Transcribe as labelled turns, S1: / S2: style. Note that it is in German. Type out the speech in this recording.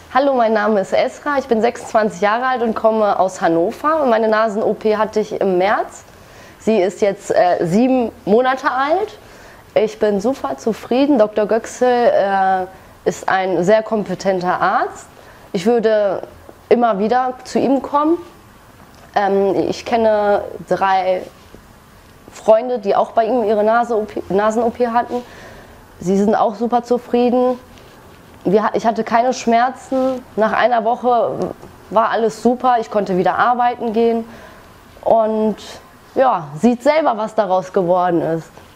S1: Hallo, mein Name ist Esra, ich bin 26 Jahre alt und komme aus Hannover. Meine Nasen-OP hatte ich im März. Sie ist jetzt 7 Monate alt. Ich bin super zufrieden. Dr. Göxel ist ein sehr kompetenter Arzt. Ich würde immer wieder zu ihm kommen. Ich kenne 3 Freunde, die auch bei ihm ihre Nasen-OP hatten. Sie sind auch super zufrieden. Ich hatte keine Schmerzen. Nach einer Woche war alles super. Ich konnte wieder arbeiten gehen. Und ja, sieht selber, was daraus geworden ist.